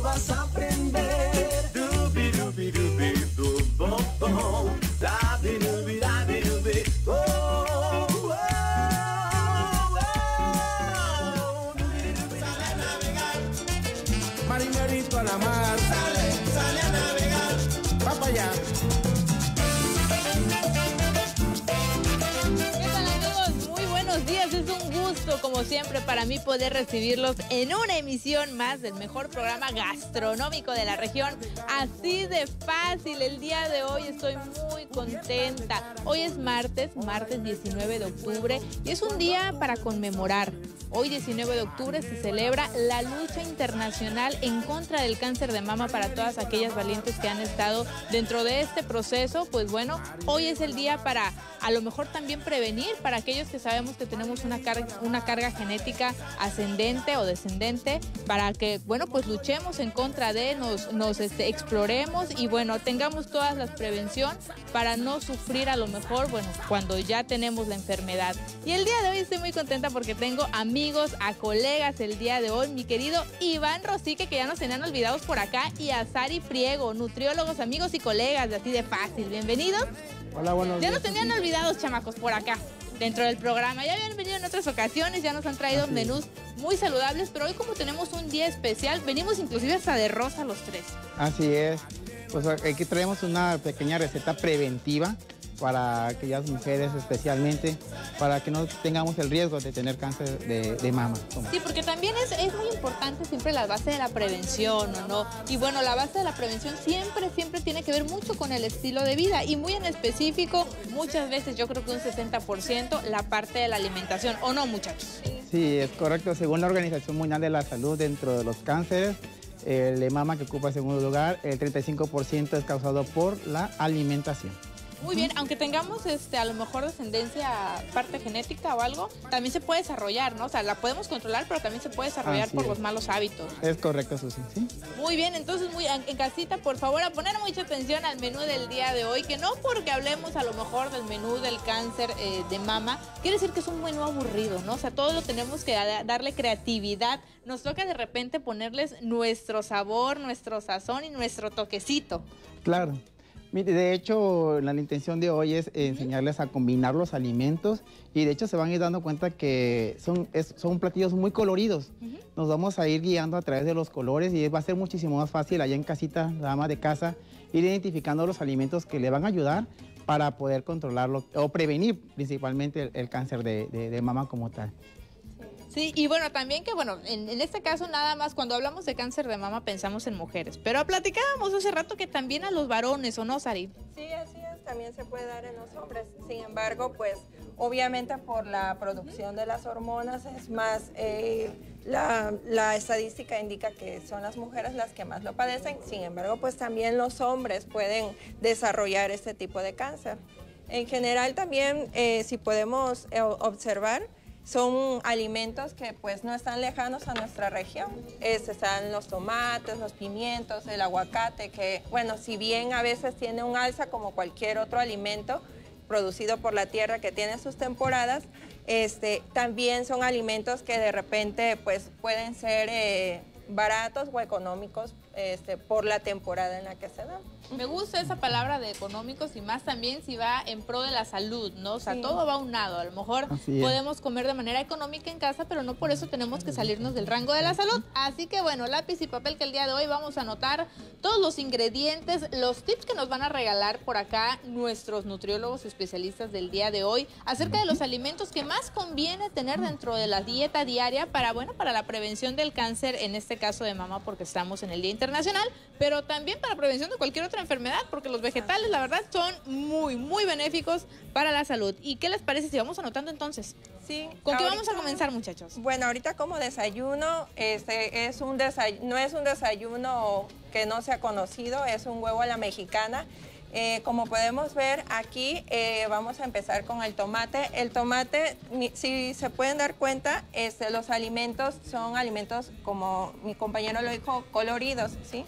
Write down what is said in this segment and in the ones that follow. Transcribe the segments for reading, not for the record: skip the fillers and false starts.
vas a aprender. Dubi, dubi, dubi, du, bo, bo. Dabi, dubi, dabi, dubi. Oh, oh, oh. Sale a navegar, Marimerito a la mar, sale a navegar. va para allá. ¿Qué tal, amigos? Muy buenos días, es un gusto como siempre para mí poder recibirlos en una emisión más del mejor programa gastronómico de la región. Así de fácil, el día de hoy estoy muy contenta. Hoy es martes 19 de octubre y es un día para conmemorar. Hoy 19 de octubre se celebra la lucha internacional en contra del cáncer de mama para todas aquellas valientes que han estado dentro de este proceso. Pues bueno, hoy es el día para a lo mejor también prevenir para aquellos que sabemos que tenemos una carga genética ascendente o descendente, para que, bueno, pues luchemos en contra de, nos exploremos y bueno, tengamos todas las prevención para no sufrir a lo mejor, bueno, cuando ya tenemos la enfermedad. Y el día de hoy estoy muy contenta porque tengo amigos, a colegas el día de hoy, mi querido Iván Rosique, que ya nos tenían olvidados por acá, y a Sari Priego, nutriólogos, amigos y colegas de Así de Fácil. Bienvenidos. Hola, buenos días. Ya nos tenían olvidados, chamacos, por acá, dentro del programa. Ya habían venido en otras ocasiones, ya nos han traído menús muy saludables, pero hoy como tenemos un día especial, venimos inclusive hasta de rosa los tres. Así es. Pues aquí traemos una pequeña receta preventiva para aquellas mujeres especialmente, para que no tengamos el riesgo de tener cáncer de mama. Sí, porque también es muy importante siempre la base de la prevención, ¿o no? Y bueno, la base de la prevención siempre tiene que ver mucho con el estilo de vida y muy en específico, muchas veces yo creo que un 60% la parte de la alimentación, ¿o no, muchachos? Sí, es correcto. Según la Organización Mundial de la Salud, dentro de los cánceres, el de mama que ocupa el segundo lugar, el 35% es causado por la alimentación. Muy bien, aunque tengamos a lo mejor descendencia, parte genética o algo, también se puede desarrollar, ¿no? O sea, la podemos controlar, pero también se puede desarrollar Así por es. los malos hábitos. Es correcto, Susi, ¿sí? Muy bien, entonces en casita, por favor, a poner mucha atención al menú del día de hoy, que no porque hablemos a lo mejor del menú del cáncer de mama, quiere decir que es un menú aburrido, ¿no? O sea, todo lo tenemos que darle creatividad. Nos toca de repente ponerles nuestro sabor, nuestro sazón y nuestro toquecito. Claro. Mire, de hecho, la intención de hoy es enseñarles a combinar los alimentos y de hecho se van a ir dando cuenta que son platillos muy coloridos. Nos vamos a ir guiando a través de los colores y va a ser muchísimo más fácil allá en casita, la ama de casa, ir identificando los alimentos que le van a ayudar para poder controlarlo o prevenir principalmente el cáncer de mama como tal. Sí, y bueno, también que bueno, en este caso nada más cuando hablamos de cáncer de mama pensamos en mujeres, pero platicábamos hace rato que también a los varones, ¿o no, Sari? Sí, así es, también se puede dar en los hombres. Sin embargo, pues obviamente por la producción de las hormonas es más, la estadística indica que son las mujeres las que más lo padecen. Sin embargo, pues también los hombres pueden desarrollar este tipo de cáncer. En general también, si podemos observar, son alimentos que pues no están lejanos a nuestra región. Están los tomates, los pimientos, el aguacate, que bueno, si bien a veces tiene un alza como cualquier otro alimento producido por la tierra que tiene sus temporadas, también son alimentos que de repente pues pueden ser baratos o económicos por la temporada en la que se dan. Me gusta esa palabra de económicos y más también si va en pro de la salud, ¿no? O sea, Sí. todo va unado. A lo mejor podemos comer de manera económica en casa, pero no por eso tenemos que salirnos del rango de la salud. Así que bueno, lápiz y papel que el día de hoy vamos a anotar todos los ingredientes, los tips que nos van a regalar por acá nuestros nutriólogos especialistas del día de hoy acerca de los alimentos que más conviene tener dentro de la dieta diaria para, bueno, para la prevención del cáncer, en este caso de mama porque estamos en el Día Internacional, pero también para prevención de cualquier otra enfermedad, porque los vegetales, la verdad, son muy, muy benéficos para la salud. ¿Y qué les parece si vamos anotando entonces? Sí. ¿Con qué vamos a comenzar, muchachos? Bueno, ahorita como desayuno, no es un desayuno que no sea conocido, es un huevo a la mexicana. Como podemos ver aquí, vamos a empezar con el tomate. El tomate, si se pueden dar cuenta, los alimentos son alimentos, como mi compañero lo dijo, coloridos, ¿sí?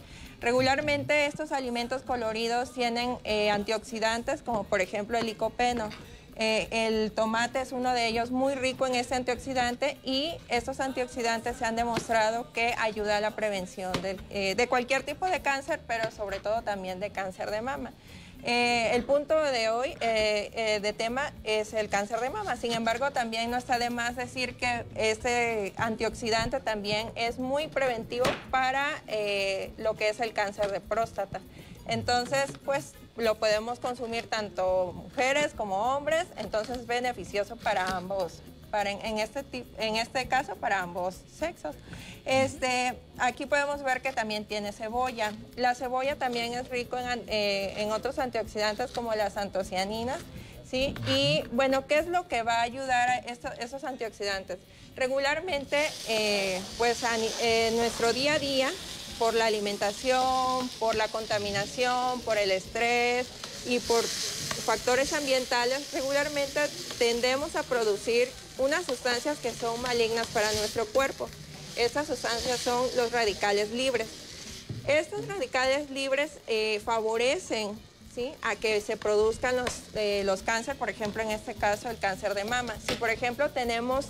Regularmente estos alimentos coloridos tienen antioxidantes, como por ejemplo el licopeno. El tomate es uno de ellos muy rico en este antioxidante y estos antioxidantes se han demostrado que ayuda a la prevención de cualquier tipo de cáncer, pero sobre todo también de cáncer de mama. El punto de hoy de tema es el cáncer de mama. Sin embargo, también no está de más decir que este antioxidante también es muy preventivo para lo que es el cáncer de próstata. Entonces, pues lo podemos consumir tanto mujeres como hombres, entonces es beneficioso para ambos, en este caso para ambos sexos. Aquí podemos ver que también tiene cebolla. La cebolla también es rico en otros antioxidantes como las antocianinas, ¿sí? Y bueno, ¿qué es lo que va a ayudar a esos antioxidantes? Regularmente, en nuestro día a día, por la alimentación, por la contaminación, por el estrés y por factores ambientales, regularmente tendemos a producir unas sustancias que son malignas para nuestro cuerpo. Estas sustancias son los radicales libres. Estos radicales libres favorecen, ¿sí?, a que se produzcan los cánceres, por ejemplo, en este caso el cáncer de mama. Si, por ejemplo, tenemos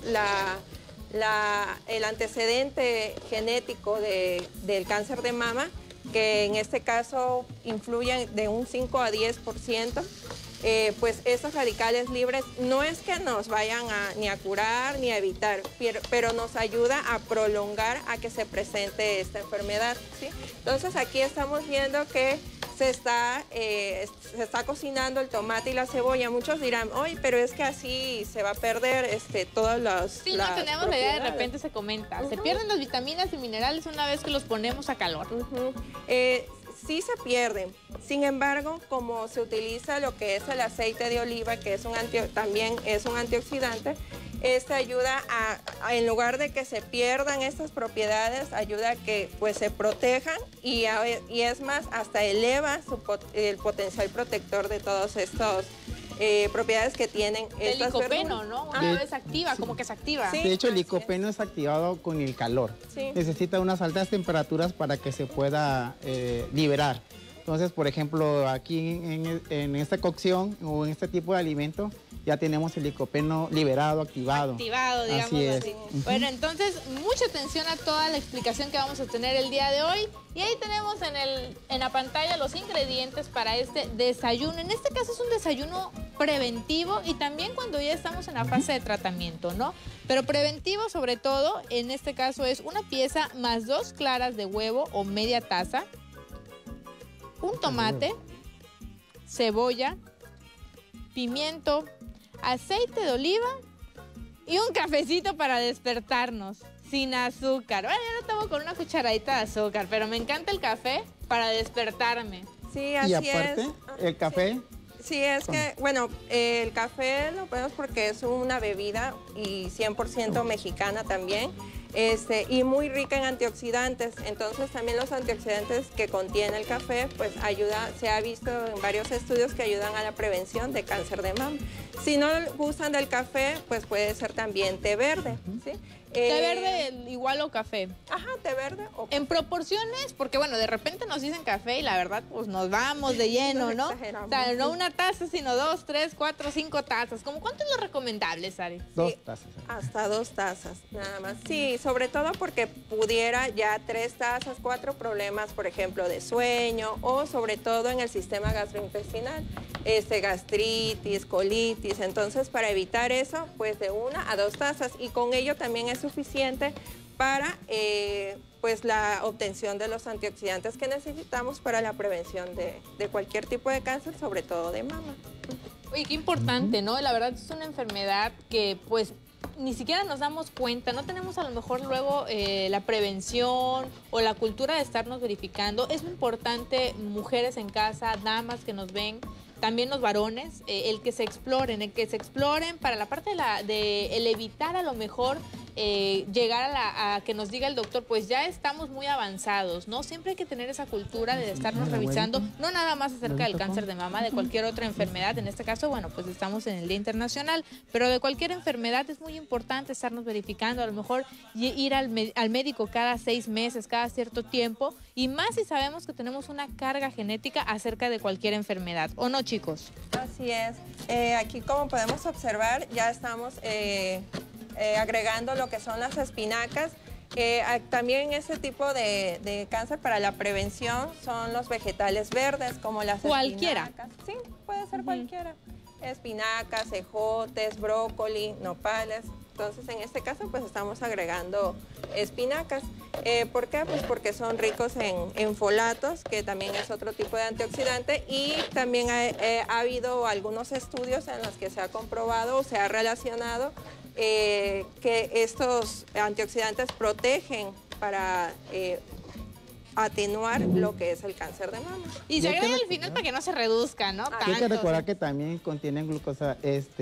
el antecedente genético del cáncer de mama, que en este caso influye de un 5 a 10%, pues estos radicales libres no es que nos vayan ni a curar ni a evitar, pero nos ayuda a prolongar a que se presente esta enfermedad, ¿sí? Entonces aquí estamos viendo que se está cocinando el tomate y la cebolla. Muchos dirán, oye, pero es que así se va a perder todos los... Sí, no tenemos la idea, de repente se comenta. Se pierden las vitaminas y minerales una vez que los ponemos a calor. Sí se pierden. Sin embargo, como se utiliza lo que es el aceite de oliva, que es también es un antioxidante, ayuda en lugar de que se pierdan estas propiedades, ayuda a que pues se protejan y es más, hasta eleva el potencial protector de todos estos propiedades que tienen estas verduras. El licopeno, ¿no? Una vez activa, como que se activa. Sí, de hecho, el licopeno es activado con el calor. Sí. Necesita unas altas temperaturas para que se pueda liberar. Entonces, por ejemplo, aquí en esta cocción o en este tipo de alimento, ya tenemos el licopeno liberado, activado. Activado, digamos así. así. Bueno, entonces, mucha atención a toda la explicación que vamos a tener el día de hoy. Y ahí tenemos en la pantalla los ingredientes para este desayuno. En este caso es un desayuno preventivo y también cuando ya estamos en la fase de tratamiento, ¿no? Pero preventivo sobre todo, en este caso es una pieza más 2 claras de huevo o media taza, un tomate, cebolla, pimiento, aceite de oliva y un cafecito para despertarnos, sin azúcar. Bueno, yo lo tomo con una cucharadita de azúcar, pero me encanta el café para despertarme. Sí, así y aparte, el café... Sí, es que, bueno, el café lo ponemos porque es una bebida y 100% mexicana también, y muy rica en antioxidantes. Entonces también los antioxidantes que contiene el café, pues se ha visto en varios estudios que ayudan a la prevención de cáncer de mama. Si no gustan del café, pues puede ser también té verde, ¿sí? ¿Té verde igual o café? Ajá, té verde o café. En proporciones, porque bueno, de repente nos dicen café y la verdad, pues nos vamos de lleno, ¿no? O sea, no una taza, sino 2, 3, 4, 5 tazas. ¿Cómo cuánto es lo recomendable, Sari? 2 tazas. Hasta 2 tazas, nada más. Sí, sobre todo porque pudiera ya 3 tazas, 4 problemas, por ejemplo, de sueño o sobre todo en el sistema gastrointestinal, gastritis, colitis. Entonces, para evitar eso, pues de 1 a 2 tazas y con ello también es suficiente para pues la obtención de los antioxidantes que necesitamos para la prevención de cualquier tipo de cáncer, sobre todo de mama. Oye, qué importante, ¿no? La verdad es una enfermedad que pues ni siquiera nos damos cuenta, no tenemos a lo mejor luego la prevención o la cultura de estarnos verificando. Es muy importante, mujeres en casa, damas que nos ven, también los varones, el que se exploren para la parte de el evitar a lo mejor llegar a que nos diga el doctor, pues ya estamos muy avanzados, ¿no? Siempre hay que tener esa cultura de estarnos revisando, no nada más acerca del cáncer de mama, de cualquier otra enfermedad. En este caso, bueno, pues estamos en el Día Internacional, pero de cualquier enfermedad es muy importante estarnos verificando, a lo mejor ir al médico cada 6 meses, cada cierto tiempo, y más si sabemos que tenemos una carga genética acerca de cualquier enfermedad, ¿o no, chicos? Así es. Aquí, como podemos observar, ya estamos agregando lo que son las espinacas. También ese tipo de cáncer para la prevención son los vegetales verdes, como las ¿Cualquiera? espinacas. Sí, puede ser cualquiera. Espinacas, ejotes, brócoli, nopales. Entonces, en este caso, pues estamos agregando espinacas. ¿Por qué? Pues porque son ricos en folatos, que también es otro tipo de antioxidante, y también ha habido algunos estudios en los que se ha comprobado o se ha relacionado que estos antioxidantes protegen para atenuar lo que es el cáncer de mama. Y se agrega al final para que no se reduzca, ¿no? Hay que recordar que también contienen glucosa,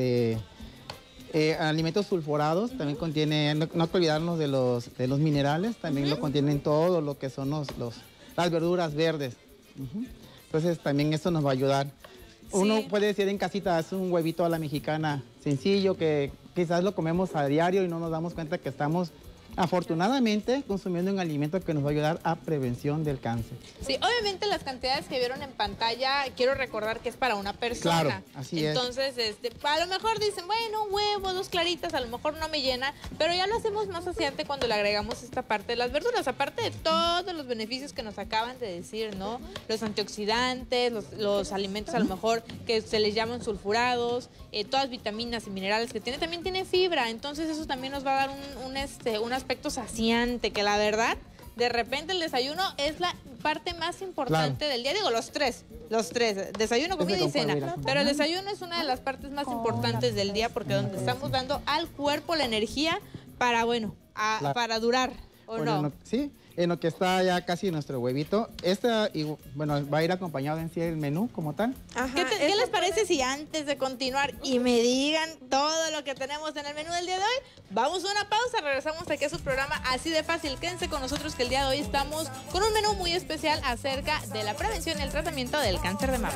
alimentos sulfurados, también contiene, no hay que olvidarnos de los minerales, también lo contienen todo lo que son las verduras verdes. Entonces también esto nos va a ayudar. Uno puede decir en casita, es un huevito a la mexicana sencillo que quizás lo comemos a diario y no nos damos cuenta que estamos afortunadamente consumiendo un alimento que nos va a ayudar a prevención del cáncer. Sí, obviamente las cantidades que vieron en pantalla, quiero recordar que es para una persona. Claro, así es. Entonces, a lo mejor dicen, bueno, un huevo, 2 claritas, a lo mejor no me llena, pero ya lo hacemos más saciante cuando le agregamos esta parte de las verduras, aparte de todos los beneficios que nos acaban de decir, ¿no? Los antioxidantes, los alimentos a lo mejor que se les llaman sulfurados, todas vitaminas y minerales que tiene, también tiene fibra, entonces eso también nos va a dar un aspecto saciante, que la verdad, de repente el desayuno es la parte más importante del día. Digo, los tres, desayuno, comida y cena, pero el desayuno es una de las partes más importantes del día porque donde estamos dando al cuerpo la energía para, bueno, para durar, ¿o no? Sí, en lo que está ya casi nuestro huevito, va a ir acompañado en sí el menú como tal. Ajá, ¿Qué les parece si antes de continuar y me digan todo lo que tenemos en el menú del día de hoy, vamos a una pausa, regresamos aquí a su programa Así de Fácil? Quédense con nosotros que el día de hoy estamos con un menú muy especial acerca de la prevención y el tratamiento del cáncer de mama.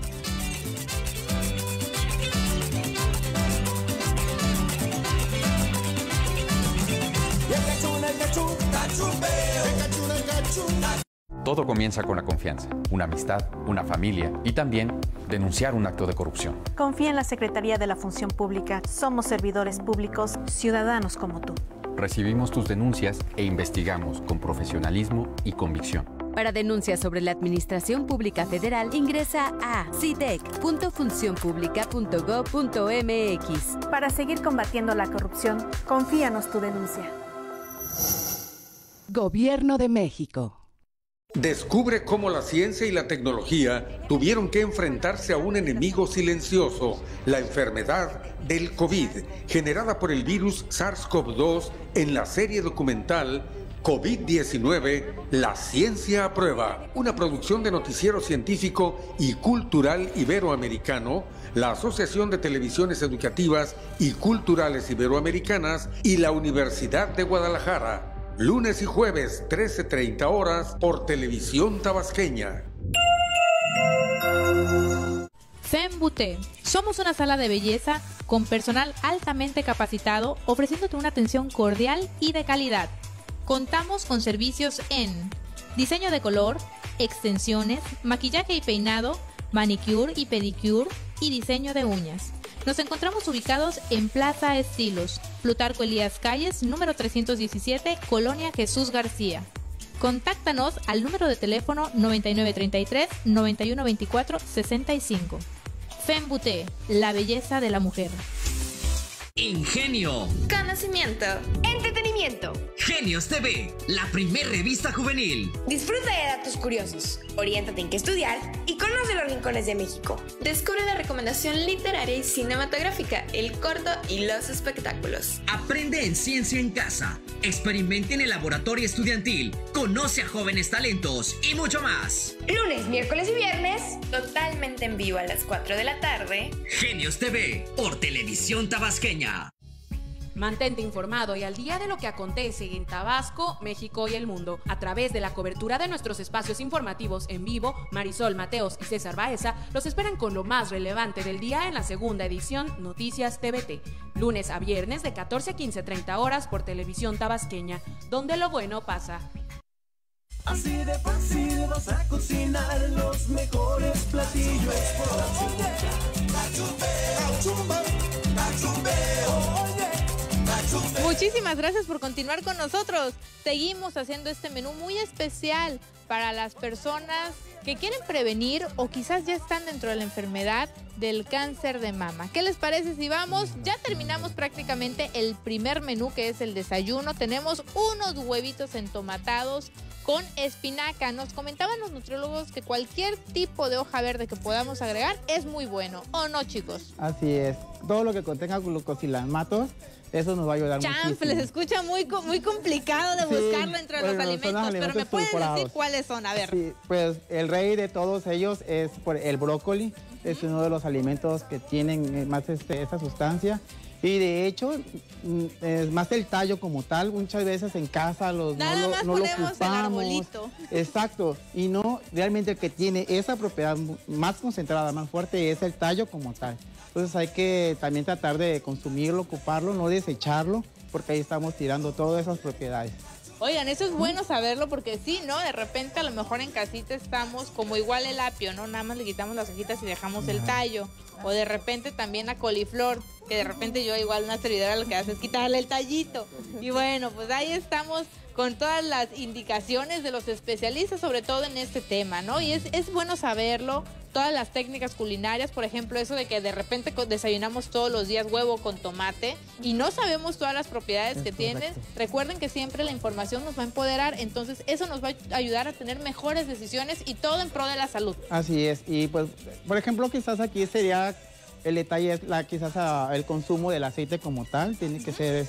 Todo comienza con la confianza, una amistad, una familia y también denunciar un acto de corrupción. Confía en la Secretaría de la Función Pública. Somos servidores públicos, ciudadanos como tú. Recibimos tus denuncias e investigamos con profesionalismo y convicción. Para denuncias sobre la Administración Pública Federal, ingresa a cidec.funcionpublica.gov.mx. Para seguir combatiendo la corrupción, confíanos tu denuncia. Gobierno de México. Descubre cómo la ciencia y la tecnología tuvieron que enfrentarse a un enemigo silencioso, la enfermedad del COVID, generada por el virus SARS-CoV-2 en la serie documental COVID-19, La Ciencia a Prueba, una producción de Noticiero Científico y Cultural Iberoamericano, la Asociación de Televisiones Educativas y Culturales Iberoamericanas y la Universidad de Guadalajara. Lunes y jueves, 13:30 horas, por Televisión Tabasqueña. Femme Beauté. Somos una sala de belleza con personal altamente capacitado, ofreciéndote una atención cordial y de calidad. Contamos con servicios en diseño de color, extensiones, maquillaje y peinado, manicure y pedicure y diseño de uñas. Nos encontramos ubicados en Plaza Estilos, Plutarco Elías Calles, número 317, Colonia Jesús García. Contáctanos al número de teléfono 9933-9124-65. Femme Beauté, la belleza de la mujer. Ingenio. Conocimiento. Entretenimiento. Genios TV, la primer revista juvenil. Disfruta de datos curiosos, oriéntate en qué estudiar y conoce los rincones de México. Descubre la recomendación literaria y cinematográfica, el corto y los espectáculos. Aprende en ciencia en casa, experimente en el laboratorio estudiantil, conoce a jóvenes talentos y mucho más. Lunes, miércoles y viernes, totalmente en vivo a las 4 de la tarde. Genios TV, por Televisión Tabasqueña. Mantente informado y al día de lo que acontece en Tabasco, México y el mundo. A través de la cobertura de nuestros espacios informativos en vivo, Marisol Mateos y César Baeza los esperan con lo más relevante del día en la segunda edición Noticias TVT. Lunes a viernes de 14 a 15:30 horas por Televisión Tabasqueña, donde lo bueno pasa. Así de fácil vas a cocinar los mejores platillos. Muchísimas gracias por continuar con nosotros. Seguimos haciendo este menú muy especial para las personas que quieren prevenir o quizás ya están dentro de la enfermedad del cáncer de mama. ¿Qué les parece si vamos? Ya terminamos prácticamente el primer menú, que es el desayuno. Tenemos unos huevitos entomatados con espinaca. Nos comentaban los nutriólogos que cualquier tipo de hoja verde que podamos agregar es muy bueno, ¿o no, chicos? Así es. Todo lo que contenga glucosilamatos, eso nos va a ayudar muchísimo. Chanfle, se escucha muy complicado de buscarlo entre los alimentos, pero ¿me puedes decir cuáles son? A ver. Sí, pues el rey de todos ellos es el brócoli. Es uno de los alimentos que tienen más esta sustancia. Y de hecho, es más el tallo como tal, muchas veces en casa no lo ocupamos. El arbolito. Exacto, y no, realmente el que tiene esa propiedad más concentrada, más fuerte, es el tallo como tal. Entonces hay que también tratar de consumirlo, ocuparlo, no desecharlo, porque ahí estamos tirando todas esas propiedades. Oigan, eso es bueno saberlo porque sí, ¿no? De repente a lo mejor en casita estamos como igual el apio, ¿no? Nada más le quitamos las hojitas y dejamos el tallo. O de repente también la coliflor, que de repente yo igual una servidora lo que hace es quitarle el tallito. Y bueno, pues ahí estamos con todas las indicaciones de los especialistas, sobre todo en este tema, ¿no? Y es bueno saberlo, todas las técnicas culinarias, por ejemplo, eso de que de repente desayunamos todos los días huevo con tomate y no sabemos todas las propiedades que tienen. Recuerden que siempre la información nos va a empoderar, entonces eso nos va a ayudar a tener mejores decisiones y todo en pro de la salud. Así es, y pues, por ejemplo, quizás aquí sería... El detalle es quizás el consumo del aceite como tal, tiene que ser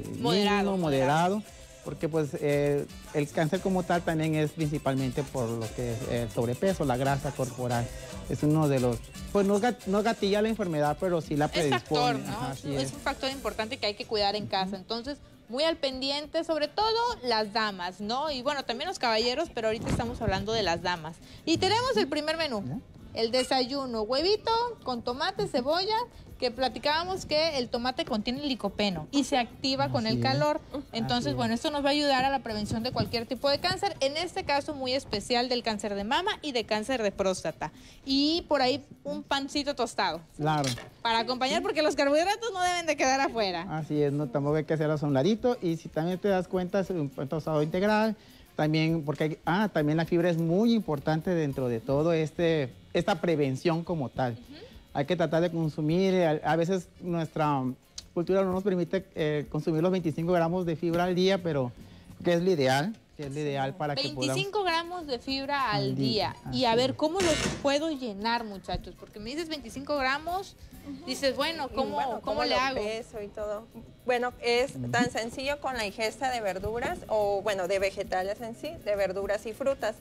moderado, porque pues el cáncer como tal también es principalmente por lo que es el sobrepeso, la grasa corporal. Es uno de los, pues no gatilla la enfermedad, pero sí la predispone. Es factor, ¿no? Ajá, es un factor importante que hay que cuidar en casa, entonces muy al pendiente, sobre todo las damas, ¿no? Y bueno, también los caballeros, pero ahorita estamos hablando de las damas. Y tenemos el primer menú. El desayuno, huevito con tomate, cebolla, que platicábamos que el tomate contiene licopeno y se activa con el calor. Entonces, bueno, esto nos va a ayudar a la prevención de cualquier tipo de cáncer, en este caso muy especial del cáncer de mama y de cáncer de próstata. Y por ahí un pancito tostado. Claro. Para acompañar, porque los carbohidratos no deben de quedar afuera. Así es, no, tampoco hay que hacerlos a un ladito. Y si también te das cuenta, es un pan tostado integral. También, porque también la fibra es muy importante dentro de todo esta prevención como tal. Hay que tratar de consumir, a veces nuestra cultura no nos permite consumir los 25 gramos de fibra al día, pero que es lo ideal, para que podamos... 25 gramos de fibra al día. Y a ver, ¿cómo los puedo llenar, muchachos? Porque me dices 25 gramos, dices, bueno, ¿cómo le hago? Peso y todo. Bueno, es tan sencillo con la ingesta de verduras, o bueno, de vegetales en sí, de verduras y frutas.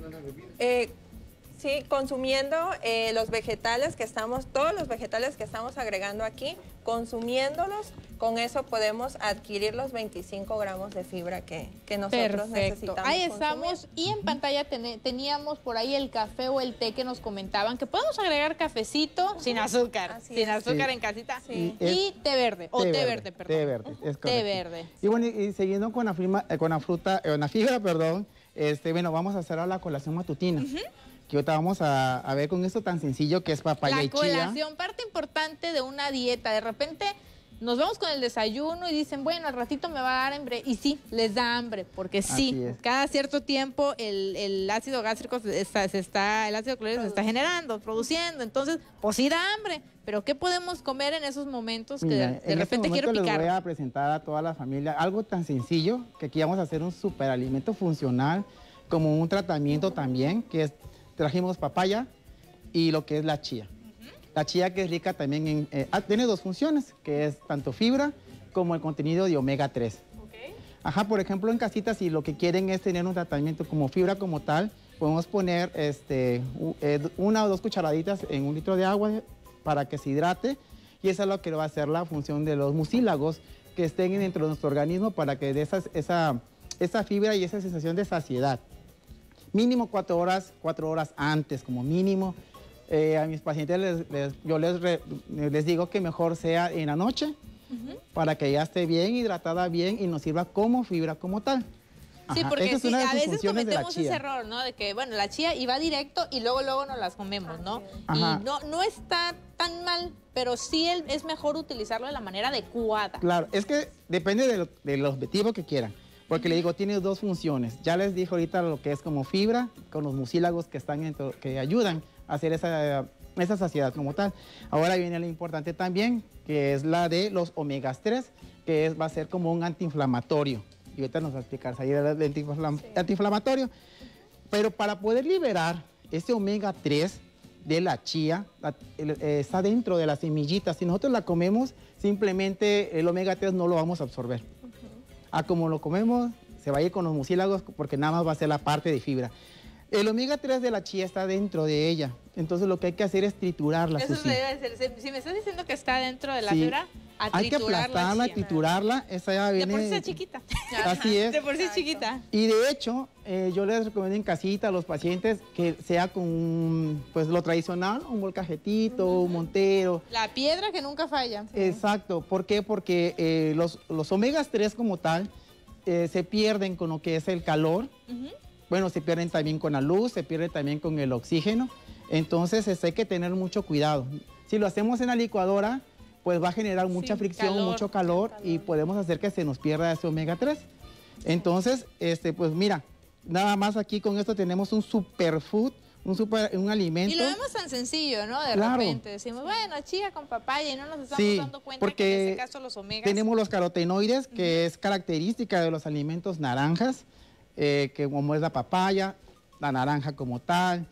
Sí, consumiendo los vegetales que todos los vegetales que estamos agregando aquí, consumiéndolos, con eso podemos adquirir los 25 gramos de fibra que nosotros necesitamos. Ahí estamos, y en pantalla teníamos por ahí el café o el té que nos comentaban, que podemos agregar cafecito sin azúcar, en casita, y té verde, té verde, es correcto. Té verde. Y bueno, y siguiendo con la fibra, bueno, vamos a hacer ahora la colación matutina. Que ahorita vamos a ver con esto tan sencillo que es papaya y chía. La colación, parte importante de una dieta. De repente nos vamos con el desayuno y dicen, bueno, al ratito me va a dar hambre. Y sí, les da hambre, porque sí, cada cierto tiempo el ácido gástrico el ácido clorhídrico se está generando, produciendo. Entonces, pues sí da hambre. Pero ¿qué podemos comer en esos momentos que de repente quiero picar? Les voy a presentar a toda la familia algo tan sencillo, que aquí vamos a hacer un superalimento funcional, como un tratamiento también, que es... Trajimos papaya y lo que es la chía. La chía, que es rica también tiene dos funciones, que es tanto fibra como el contenido de omega 3. Ajá, por ejemplo, en casita, si lo que quieren es tener un tratamiento como fibra como tal, podemos poner 1 o 2 cucharaditas en 1 litro de agua para que se hidrate, y eso es lo que va a hacer la función de los mucílagos, que estén dentro de nuestro organismo para que dé esa fibra y esa sensación de saciedad. Mínimo 4 horas antes como mínimo. A mis pacientes yo les digo que mejor sea en la noche para que ya esté bien hidratada bien y nos sirva como fibra como tal. Sí, porque esa es una de a sus veces funciones de la cometemos ese chía. error, ¿no? De que, bueno, la chía y va directo y luego nos las comemos, ¿no? Ajá. Y no está tan mal, pero sí es mejor utilizarlo de la manera adecuada. Claro, es que depende del objetivo que quieran. Porque le digo, tiene 2 funciones. Ya les dije ahorita lo que es como fibra, con los mucílagos que ayudan a hacer esa saciedad como tal. Ahora viene lo importante también, que es la de los omegas 3, que va a ser como un antiinflamatorio. Y ahorita nos va a explicar ahí el antiinflamatorio. Pero para poder liberar ese omega 3 de la chía, está dentro de las semillitas. Si nosotros la comemos, simplemente el omega 3 no lo vamos a absorber. Como lo comemos, se va a ir con los mucílagos porque nada más va a ser la parte de fibra. El omega 3 de la chía está dentro de ella. Entonces lo que hay que hacer es triturarla. Eso Susi. debe ser. Si me estás diciendo que está dentro de la Sí. fibra, a Hay que triturar la aplastarla, chía. triturarla. Esa ya viene. De por sí es chiquita. Así es. De por sí es chiquita. Y de hecho, yo les recomiendo en casita a los pacientes que sea con pues lo tradicional, un molcajetito, un montero. La piedra que nunca falla. Exacto. ¿Por qué? Porque los omegas 3 como tal se pierden con lo que es el calor. Bueno, se pierden también con la luz, se pierden también con el oxígeno. Entonces hay que tener mucho cuidado. Si lo hacemos en la licuadora, pues va a generar mucha fricción, mucho calor y podemos hacer que se nos pierda ese omega 3. Entonces, pues mira, nada más aquí con esto tenemos un superfood, un alimento. Y lo vemos tan sencillo, ¿no? De Claro. repente decimos, bueno, chía con papaya y no nos estamos Sí, dando cuenta porque que en este caso los omegas... tenemos los carotenoides, que es característica de los alimentos naranjas, que como es la papaya, la naranja como tal,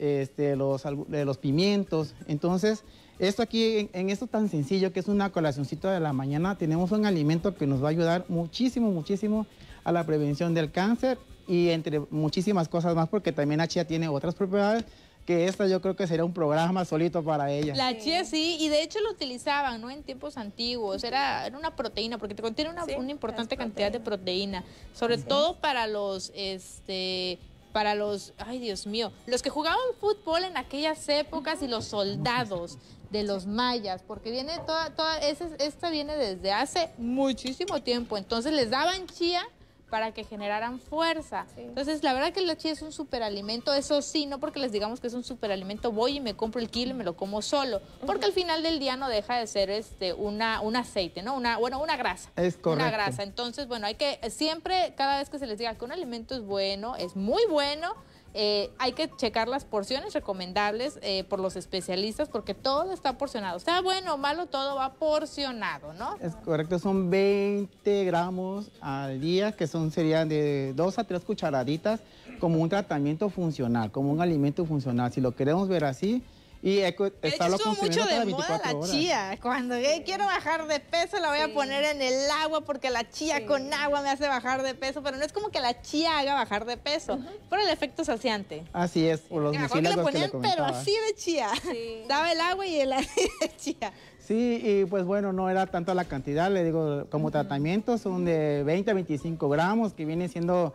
los pimientos. Entonces, esto aquí, en esto tan sencillo que es una colacioncita de la mañana, tenemos un alimento que nos va a ayudar muchísimo, muchísimo a la prevención del cáncer y entre muchísimas cosas más, porque también la chía tiene otras propiedades, que esta yo creo que sería un programa solito para ella. La chía sí, y de hecho lo utilizaban, ¿no? En tiempos antiguos, era una proteína, porque te contiene una importante cantidad de proteína, sobre todo para los, ay Dios mío, los que jugaban fútbol en aquellas épocas y los soldados de los mayas, porque viene esta viene desde hace muchísimo tiempo, entonces les daban chía para que generaran fuerza. Entonces, la verdad que la chía es un superalimento, eso sí, no porque les digamos que es un superalimento, voy y me compro el kilo y me lo como solo, porque al final del día no deja de ser un aceite, ¿no? Una grasa. Es correcto. Una grasa. Entonces, bueno, hay que siempre, cada vez que se les diga que un alimento es bueno, es muy bueno, hay que checar las porciones recomendables por los especialistas, porque todo está porcionado. Sea bueno o malo, todo va porcionado, ¿no? Es correcto, son 20 gramos al día, que serían de 2 a 3 cucharaditas como un tratamiento funcional, como un alimento funcional. Si lo queremos ver así, y estarlo estuvo consumiendo mucho de cada moda 24 la horas. chía. Cuando quiero bajar de peso la voy a poner en el agua porque la chía con agua me hace bajar de peso, pero no es como que la chía haga bajar de peso, por el efecto saciante. Así es, por los Me acuerdo que le mucílagos que le ponían, pero comentaba. así de chía. Daba el agua y el de chía. Sí, y pues bueno, no era tanto la cantidad, le digo, como tratamiento son de 20 a 25 gramos, que viene siendo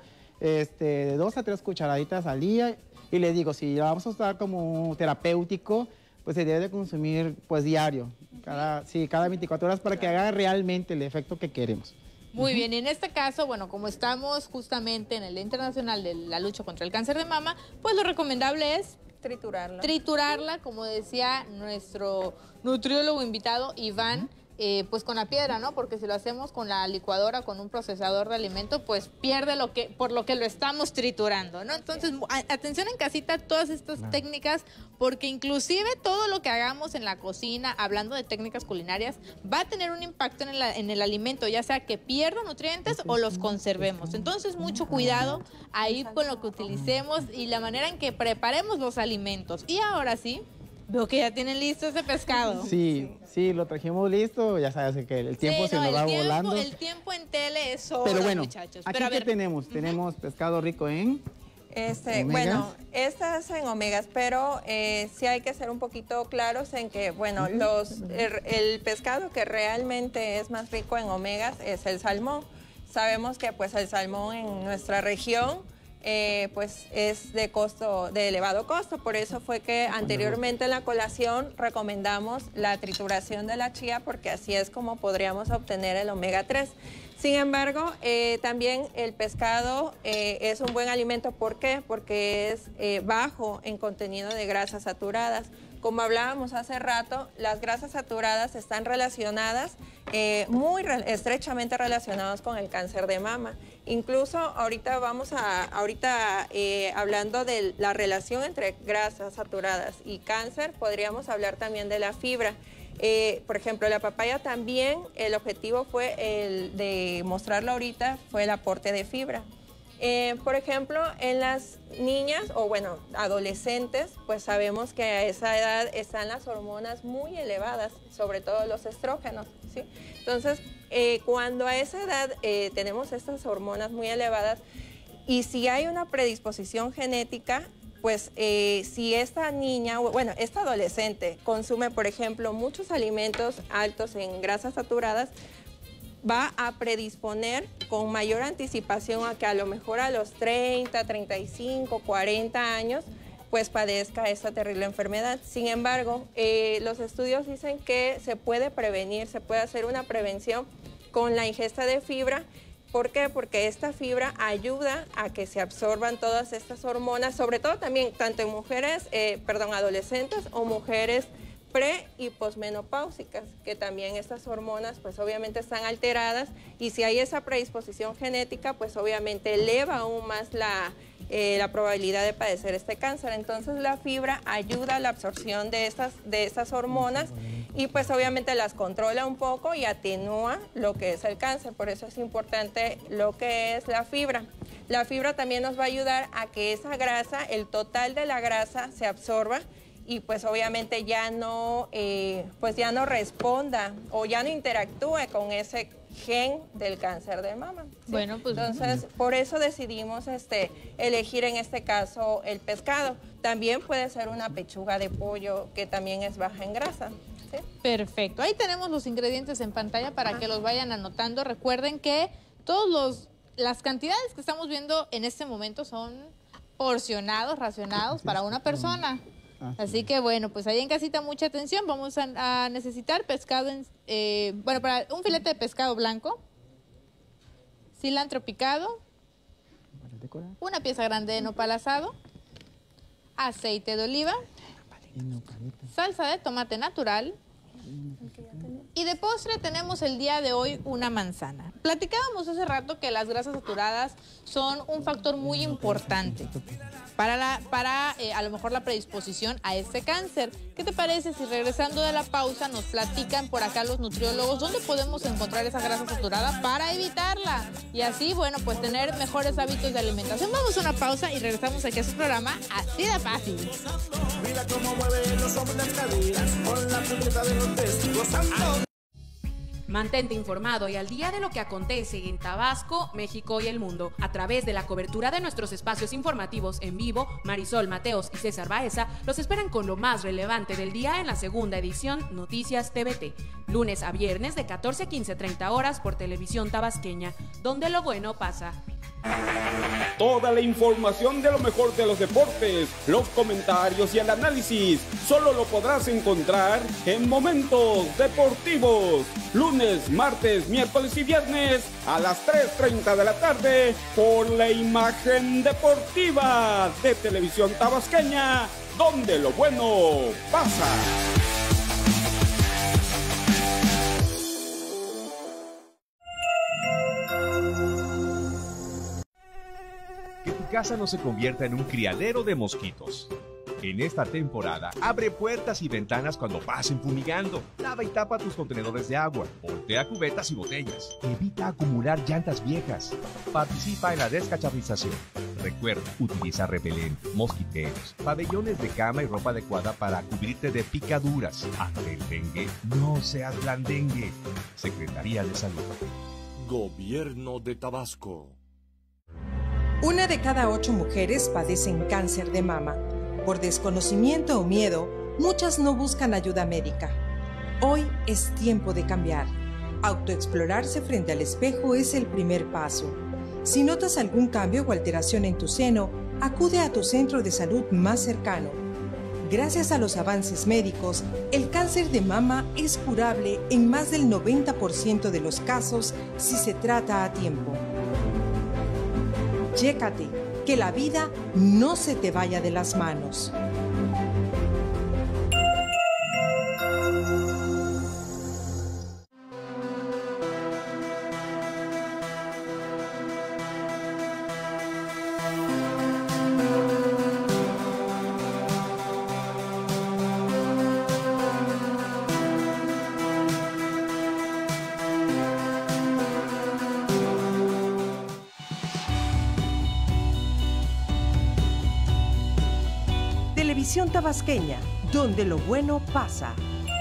de 2 a 3 cucharaditas al día. Y le digo, si la vamos a usar como terapéutico, pues se debe de consumir pues diario, cada 24 horas para que haga realmente el efecto que queremos. Muy bien, y en este caso, bueno, como estamos justamente en el Día Internacional de la Lucha contra el Cáncer de Mama, pues lo recomendable es triturarla. Triturarla, como decía nuestro nutriólogo invitado, Iván, pues con la piedra, ¿no? Porque si lo hacemos con la licuadora, con un procesador de alimentos, pues pierde por lo que lo estamos triturando, ¿no? Entonces, atención en casita a todas estas técnicas, porque inclusive todo lo que hagamos en la cocina, hablando de técnicas culinarias, va a tener un impacto en el alimento, ya sea que pierda nutrientes o los conservemos. Entonces, mucho cuidado ahí con lo que utilicemos y la manera en que preparemos los alimentos. Y ahora sí, veo que ya tienen listo ese pescado. Sí, lo trajimos listo, ya sabes que el tiempo se nos va volando. El tiempo en tele es oro, pero bueno, muchachos. aquí Pero a ¿qué ver, tenemos? Tenemos pescado rico en Bueno, estas en omegas, pero sí hay que ser un poquito claros en que, bueno, el pescado que realmente es más rico en omegas es el salmón. Sabemos que pues el salmón en nuestra región pues es de elevado costo, por eso fue que anteriormente en la colación recomendamos la trituración de la chía, porque así es como podríamos obtener el omega 3. Sin embargo, también el pescado es un buen alimento. ¿Por qué? Porque es bajo en contenido de grasas saturadas. Como hablábamos hace rato, las grasas saturadas están relacionadas, muy estrechamente relacionadas con el cáncer de mama. Incluso ahorita hablando de la relación entre grasas saturadas y cáncer, podríamos hablar también de la fibra. Por ejemplo, la papaya también, el objetivo fue el de mostrarlo ahorita, fue el aporte de fibra. Por ejemplo, en las niñas o bueno, adolescentes, pues sabemos que a esa edad están las hormonas muy elevadas, sobre todo los estrógenos, ¿sí? Entonces, cuando a esa edad tenemos estas hormonas muy elevadas y si hay una predisposición genética, pues si esta niña, bueno, esta adolescente consume, por ejemplo, muchos alimentos altos en grasas saturadas, va a predisponer con mayor anticipación a que a lo mejor a los 30, 35, 40 años, pues padezca esta terrible enfermedad. Sin embargo, los estudios dicen que se puede prevenir, se puede hacer una prevención con la ingesta de fibra. ¿Por qué? Porque esta fibra ayuda a que se absorban todas estas hormonas, sobre todo también tanto en mujeres, adolescentes o mujeres pre y posmenopáusicas, que también estas hormonas pues obviamente están alteradas y si hay esa predisposición genética pues obviamente eleva aún más la probabilidad de padecer este cáncer. Entonces la fibra ayuda a la absorción de estas hormonas y pues obviamente las controla un poco y atenúa lo que es el cáncer, por eso es importante lo que es la fibra. La fibra también nos va a ayudar a que esa grasa, el total de la grasa se absorba y pues obviamente ya no responda o ya no interactúe con ese gen del cáncer de mama. ¿Sí? Bueno, pues entonces por eso decidimos elegir en este caso el pescado. También puede ser una pechuga de pollo que también es baja en grasa. ¿Sí? Perfecto. Ahí tenemos los ingredientes en pantalla para que los vayan anotando. Recuerden que las cantidades que estamos viendo en este momento son racionados para una persona. Así que bueno, pues ahí en casita mucha atención. Vamos a necesitar pescado, para un filete de pescado blanco, cilantro picado, una pieza grande de nopal asado, aceite de oliva, salsa de tomate natural y de postre tenemos el día de hoy una manzana. Platicábamos hace rato que las grasas saturadas son un factor muy importante para a lo mejor la predisposición a este cáncer. ¿Qué te parece si regresando de la pausa nos platican por acá los nutriólogos dónde podemos encontrar esa grasa saturada para evitarla? Y así, bueno, pues tener mejores hábitos de alimentación. Vamos a una pausa y regresamos aquí a su programa Así de Fácil. Mira cómo mueven los hombres las caderas con la puntita de los dedos gozando. Mantente informado y al día de lo que acontece en Tabasco, México y el mundo. A través de la cobertura de nuestros espacios informativos en vivo, Marisol Mateos y César Baeza los esperan con lo más relevante del día en la segunda edición Noticias TVT. Lunes a viernes de 14 a 15:30 horas por Televisión Tabasqueña, donde lo bueno pasa. Toda la información de lo mejor de los deportes, los comentarios y el análisis, solo lo podrás encontrar en Momentos Deportivos. Lunes, martes, miércoles y viernes a las 3:30 de la tarde por la imagen deportiva de Televisión Tabasqueña, donde lo bueno pasa. Que tu casa no se convierta en un criadero de mosquitos. En esta temporada, abre puertas y ventanas cuando pasen fumigando. Lava y tapa tus contenedores de agua. Voltea cubetas y botellas. Evita acumular llantas viejas. Participa en la descacharrización. Recuerda, utiliza repelente, mosquiteros, pabellones de cama y ropa adecuada para cubrirte de picaduras. Ante el dengue, no seas blandengue. Secretaría de Salud. Gobierno de Tabasco. 1 de cada 8 mujeres padecen cáncer de mama. Por desconocimiento o miedo, muchas no buscan ayuda médica. Hoy es tiempo de cambiar. Autoexplorarse frente al espejo es el primer paso. Si notas algún cambio o alteración en tu seno, acude a tu centro de salud más cercano. Gracias a los avances médicos, el cáncer de mama es curable en más del 90% de los casos si se trata a tiempo. Chécate, que la vida no se te vaya de las manos. Televisión tabasqueña, donde lo bueno pasa.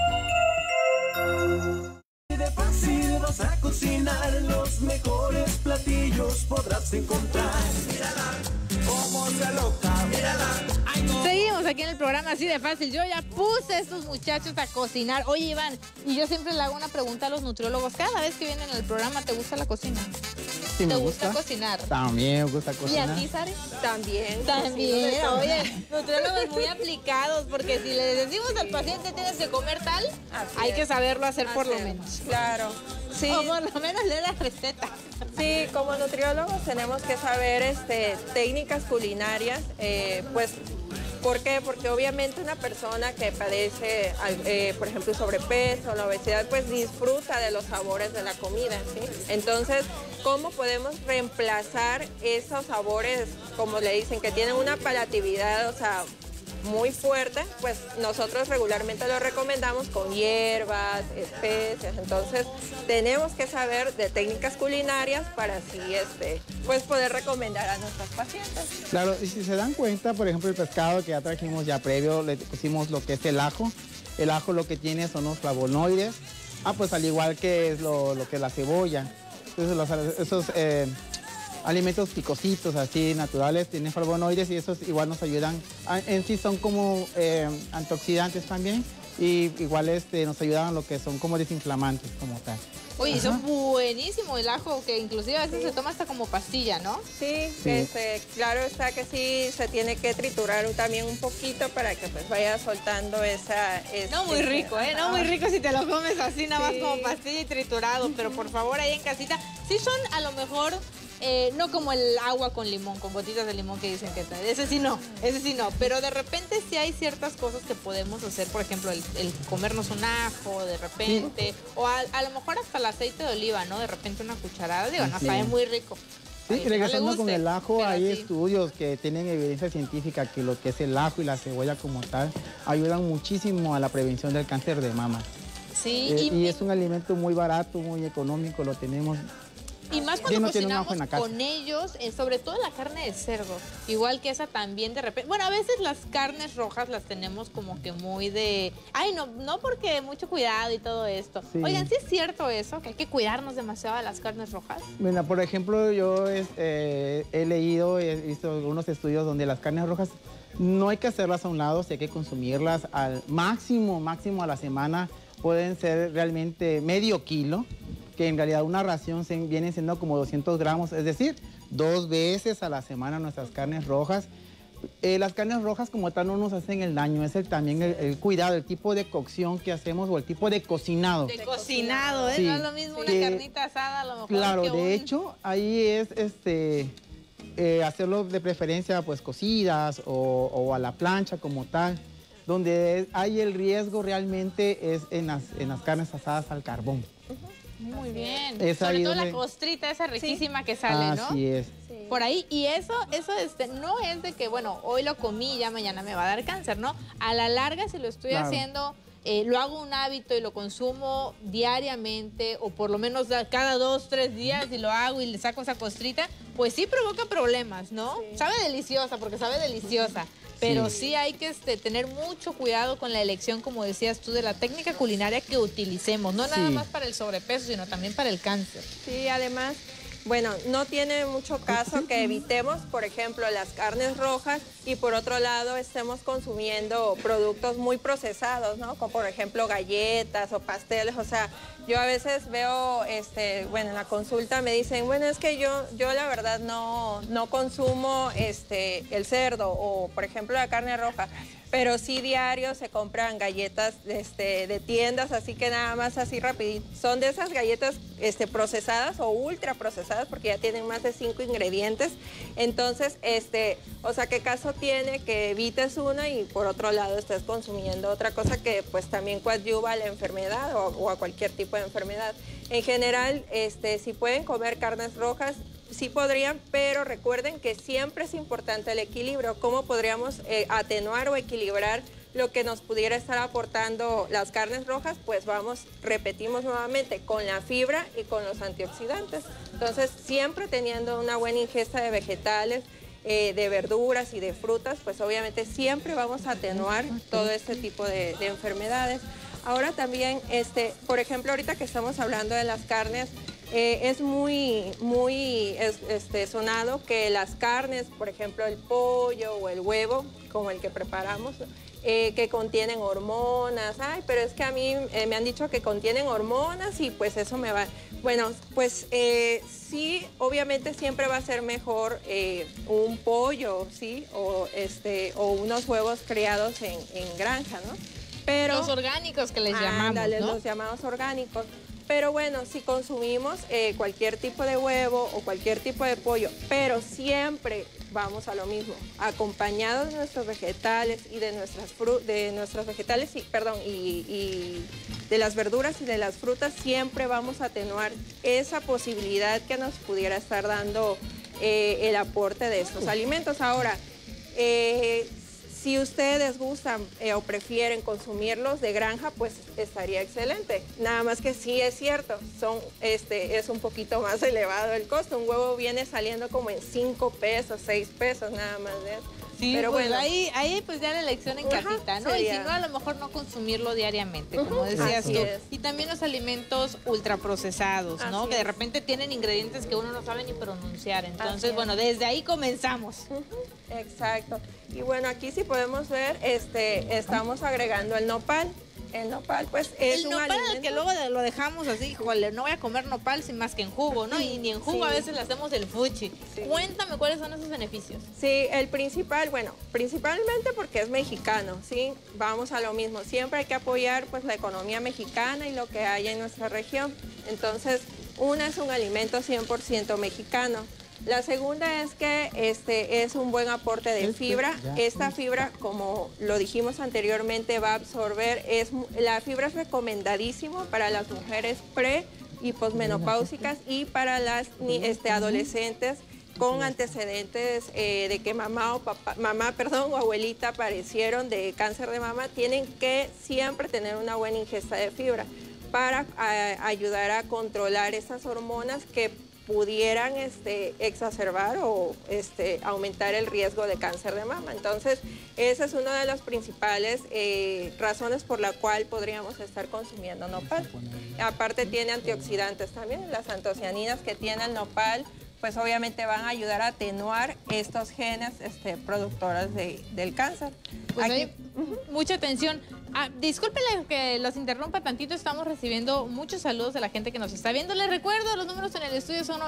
De fácil vas a cocinar, los mejores platillos podrás encontrar. Mírala, cómo se loca, mírala. Ay, no. Seguimos aquí en el programa Así de Fácil. Yo ya puse a estos muchachos a cocinar. Oye, Iván, y yo siempre le hago una pregunta a los nutriólogos. Cada vez que vienen al programa, ¿te gusta la cocina? Sí, ¿Te me gusta cocinar? También me gusta ¿Y cocinar. a ti, Sari? También. También. Oye, nutriólogos muy aplicados, porque si le decimos al paciente tienes que comer tal, hay que saberlo hacer por lo menos. Claro. Sí. O por lo menos leer la receta. Sí, como nutriólogos tenemos que saber técnicas culinarias, pues, ¿por qué? Porque obviamente una persona que padece, por ejemplo, sobrepeso, la obesidad, pues disfruta de los sabores de la comida, ¿sí? Entonces, ¿cómo podemos reemplazar esos sabores, como le dicen, que tienen una palatividad, o sea, muy fuerte? Pues nosotros regularmente lo recomendamos con hierbas, especias. Entonces tenemos que saber de técnicas culinarias para así pues poder recomendar a nuestros pacientes. Claro, y si se dan cuenta, por ejemplo, el pescado que ya trajimos ya previo, le pusimos lo que es el ajo. El ajo lo que tiene son los flavonoides. Pues al igual que es lo que es la cebolla. Entonces esos alimentos picositos así naturales tienen flavonoides y esos igual nos ayudan, en sí son como antioxidantes también y igual nos ayudan a lo que son como desinflamantes como tal. Oye, y son buenísimos el ajo, que inclusive a veces se toma hasta como pastilla, ¿no? Sí, claro está que sí se tiene que triturar también un poquito para que pues vaya soltando esa... No muy rico, no muy rico si te lo comes así nada más como pastilla y triturado, pero por favor ahí en casita, sí son a lo mejor... no como el agua con limón, con gotitas de limón que dicen que trae. Ese sí no. Pero de repente sí hay ciertas cosas que podemos hacer, por ejemplo, el comernos un ajo de repente, o a lo mejor hasta el aceite de oliva, ¿no? De repente una cucharada, digo, no sabe muy rico. Sí, regresando con el ajo, hay estudios que tienen evidencia científica que lo que es el ajo y la cebolla como tal ayudan muchísimo a la prevención del cáncer de mama. Sí. Y es un alimento muy barato, muy económico, lo tenemos. Y más cuando cocinamos con ellos, sobre todo la carne de cerdo, igual que esa también de repente, bueno, a veces las carnes rojas las tenemos como que muy de, ay, no porque mucho cuidado y todo esto. Sí. Oigan, ¿sí es cierto eso, que hay que cuidarnos demasiado de las carnes rojas? Mira, por ejemplo, yo he leído, he visto algunos estudios donde las carnes rojas no hay que hacerlas a un lado, si hay que consumirlas al máximo a la semana, pueden ser realmente medio kilo, que en realidad una ración viene siendo como 200 gramos, es decir, 2 veces a la semana nuestras carnes rojas. Las carnes rojas como tal no nos hacen el daño, es también el cuidado, el tipo de cocción que hacemos o el tipo de cocinado. De cocinado, sí. No es lo mismo una carnita asada a lo mejor. Claro, de hecho, ahí es hacerlo de preferencia pues cocidas o a la plancha como tal. Donde hay el riesgo realmente es en las carnes asadas al carbón. Muy bien. Sobre todo la costrita esa riquísima que sale, ¿no? Así es. Sí. Por ahí. Y eso no es de que, bueno, hoy lo comí y ya mañana me va a dar cáncer, ¿no? A la larga, si lo estoy haciendo, lo hago un hábito y lo consumo diariamente o por lo menos cada 2, 3 días y lo hago y le saco esa costrita, pues sí provoca problemas, ¿no? Sí. Sabe deliciosa, porque sabe deliciosa. Pero sí hay que tener mucho cuidado con la elección, como decías tú, de la técnica culinaria que utilicemos. No nada más para el sobrepeso, sino también para el cáncer. Sí, además, bueno, no tiene mucho caso que evitemos, por ejemplo, las carnes rojas y por otro lado estemos consumiendo productos muy procesados, ¿no? Como por ejemplo galletas o pasteles. O sea, yo a veces veo, bueno, en la consulta me dicen, bueno, es que yo la verdad no consumo el cerdo o por ejemplo la carne roja. Pero sí diario se compran galletas de tiendas, así que nada más así rapidito. Son de esas galletas procesadas o ultra procesadas porque ya tienen más de 5 ingredientes. Entonces, o sea, ¿qué caso tiene que evites una y por otro lado estés consumiendo otra cosa que pues también coadyuva a la enfermedad o a cualquier tipo de enfermedad? En general, si pueden comer carnes rojas, sí podrían, pero recuerden que siempre es importante el equilibrio. ¿Cómo podríamos atenuar o equilibrar lo que nos pudiera estar aportando las carnes rojas? Pues repetimos nuevamente, con la fibra y con los antioxidantes. Entonces, siempre teniendo una buena ingesta de vegetales, de verduras y de frutas, pues obviamente siempre vamos a atenuar todo este tipo de enfermedades. Ahora también, por ejemplo, ahorita que estamos hablando de las carnes, es muy sonado que las carnes, por ejemplo el pollo o el huevo, como el que preparamos, que contienen hormonas. Ay, pero es que a mí me han dicho que contienen hormonas y pues eso me va... Bueno, pues sí, obviamente siempre va a ser mejor un pollo, ¿sí? O unos huevos criados en granja, ¿no? Pero, los orgánicos que les llamamos, ¿no? Los llamados orgánicos. Pero bueno, si consumimos cualquier tipo de huevo o cualquier tipo de pollo, pero siempre vamos a lo mismo, acompañados de nuestros vegetales y de nuestros vegetales y de las verduras y de las frutas, siempre vamos a atenuar esa posibilidad que nos pudiera estar dando el aporte de estos alimentos. Ahora, si ustedes gustan o prefieren consumirlos de granja, pues estaría excelente. Nada más que sí es cierto, es un poquito más elevado el costo. Un huevo viene saliendo como en 5 pesos, 6 pesos nada más de eso. Sí, pero pues bueno, ahí pues ya la elección en casita, ¿no? sería... Y si no, a lo mejor no consumirlo diariamente, como decías tú. Y también los alimentos ultraprocesados, ¿no? Que de repente tienen ingredientes que uno no sabe ni pronunciar. Entonces, bueno, desde ahí comenzamos. Exacto. Y bueno, aquí si podemos ver, estamos agregando el nopal. El nopal, pues, es un nopal alimento. Que luego lo dejamos así, híjole, no voy a comer nopal sin más que en jugo, ¿no? Y ni en jugo a veces le hacemos el fuchi. Cuéntame cuáles son esos beneficios. Sí, el principal, bueno, principalmente porque es mexicano, ¿sí? Vamos a lo mismo. Siempre hay que apoyar, pues, la economía mexicana y lo que hay en nuestra región. Entonces, es un alimento 100% mexicano. La segunda es que es un buen aporte de fibra. Esta fibra, como lo dijimos anteriormente, va a absorber. La fibra es recomendadísimo para las mujeres pre y posmenopáusicas y para las adolescentes con antecedentes de que mamá o abuelita padecieron de cáncer de mama. Tienen que siempre tener una buena ingesta de fibra para ayudar a controlar esas hormonas que pudieran exacerbar o aumentar el riesgo de cáncer de mama. Entonces, esa es una de las principales razones por la cual podríamos estar consumiendo nopal. Aparte tiene antioxidantes también, las antocianinas que tiene el nopal, pues obviamente van a ayudar a atenuar estos genes productores del cáncer. Pues aquí, mucha atención. Discúlpenle que los interrumpa tantito, estamos recibiendo muchos saludos de la gente que nos está viendo. Les recuerdo, los números en el estudio son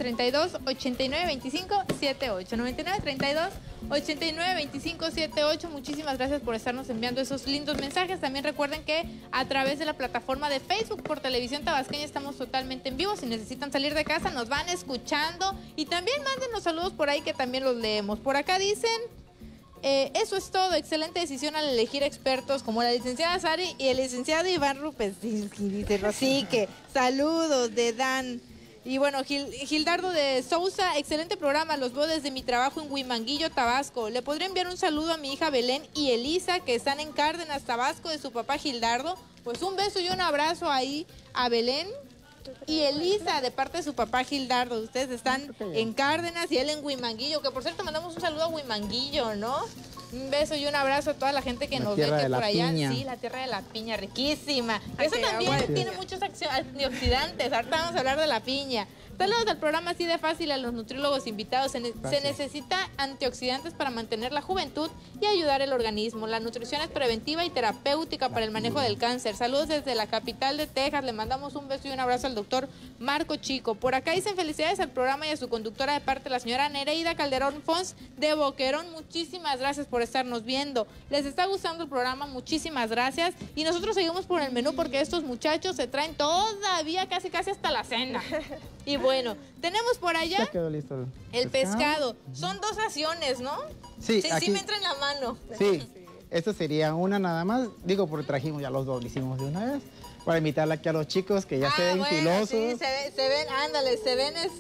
9932-892578. 9932-892578. Muchísimas gracias por estarnos enviando esos lindos mensajes. También recuerden que a través de la plataforma de Facebook por Televisión Tabasqueña estamos totalmente en vivo. Si necesitan salir de casa, nos van escuchando. Y también mándenos saludos por ahí que también los leemos. Por acá dicen... eso es todo, excelente decisión al elegir expertos como la licenciada Sari y el licenciado Iván Rupesinski, dice Rosique. Saludos de Dan. Y bueno, Gildardo de Sousa, excelente programa, los veo desde mi trabajo en Huimanguillo, Tabasco. Le podría enviar un saludo a mi hija Belén y Elisa, que están en Cárdenas, Tabasco, de su papá Gildardo. Pues un beso y un abrazo ahí a Belén y Elisa, de parte de su papá Gildardo. Ustedes están en Cárdenas y él en Huimanguillo, que por cierto mandamos un saludo a Huimanguillo, ¿no? Un beso y un abrazo a toda la gente que nos ve que por allá. Sí, la tierra de la piña, riquísima. Eso también tiene muchos antioxidantes. Ahorita vamos a hablar de la piña. Saludos al programa Así de Fácil, a los nutriólogos invitados. Se necesita antioxidantes para mantener la juventud y ayudar el organismo. La nutrición es preventiva y terapéutica para el manejo del cáncer. Saludos desde la capital de Texas. Le mandamos un beso y un abrazo al doctor Marco Chico. Por acá dicen felicidades al programa y a su conductora de parte de la señora Nereida Calderón Fons de Boquerón. Muchísimas gracias por estarnos viendo. ¿Les está gustando el programa? Muchísimas gracias. Y nosotros seguimos por el menú porque estos muchachos se traen todavía casi hasta la cena. Y bueno, tenemos por allá ya quedó listo el pescado. Son 2 raciones, ¿no? Sí, sí, aquí, sí me entra en la mano. Sí, esto sería una nada más. Digo, porque trajimos ya los 2, lo hicimos de una vez. Para invitarle aquí a los chicos que ya se ven filosos. Sí, se ven, ándale, se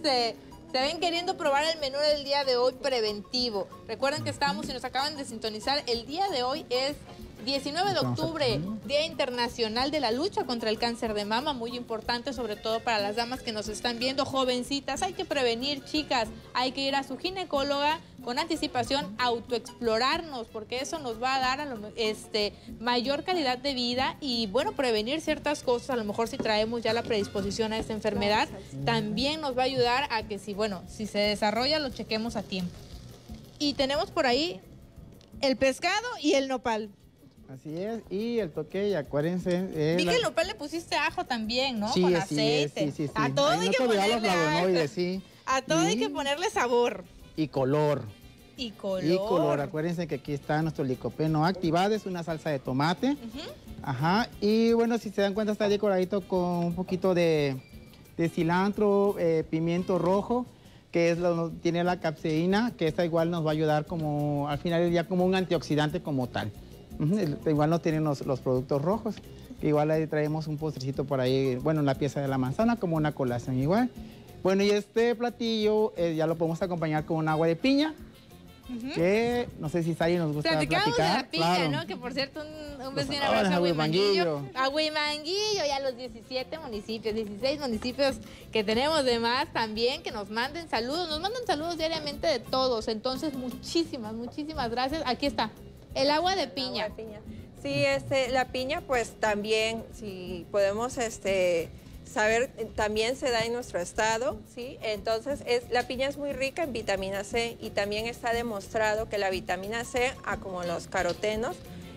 ven queriendo probar el menú del día de hoy preventivo. Recuerden que estábamos, si nos acaban de sintonizar, el día de hoy es 19 de octubre, Día Internacional de la Lucha contra el Cáncer de Mama, muy importante, sobre todo para las damas que nos están viendo, jovencitas. Hay que prevenir, chicas, hay que ir a su ginecóloga con anticipación, autoexplorarnos, porque eso nos va a dar mayor calidad de vida y, bueno, prevenir ciertas cosas. A lo mejor si traemos ya la predisposición a esta enfermedad, también nos va a ayudar a que si se desarrolla, lo chequemos a tiempo. Y tenemos por ahí el pescado y el nopal. Así es, y el toque, acuérdense... Vi que el nopal le pusiste ajo también, ¿no? Sí, con aceite. aceite. Sí. A todo hay que ponerle flavonoides, sí. A todo hay que ponerle sabor. Y color. Y color. Y color. Acuérdense que aquí está nuestro licopeno activado, es una salsa de tomate. Ajá. Y bueno, si se dan cuenta, está decoradito con un poquito de cilantro, pimiento rojo, que tiene la capsaicina, que esta igual nos va a ayudar como, al final del día, como un antioxidante como tal. Igual no tienen los productos rojos. Igual ahí traemos un postrecito por ahí, bueno, una pieza de la manzana, como una colación igual. Bueno, y este platillo ya lo podemos acompañar con un agua de piña, que no sé si Sari nos gusta platicar. De la piña, claro, ¿no? Que por cierto, un beso y un abrazo a Huimanguillo. A Huimanguillo y a los 17 municipios, 16 municipios que tenemos de más también, que nos manden saludos. Nos mandan saludos diariamente de todos. Entonces, muchísimas gracias. Aquí está. El agua de piña. Agua de piña. Sí, la piña, pues también, si podemos saber, también se da en nuestro estado, ¿sí? Entonces, la piña es muy rica en vitamina C y también está demostrado que la vitamina C, como los carotenos,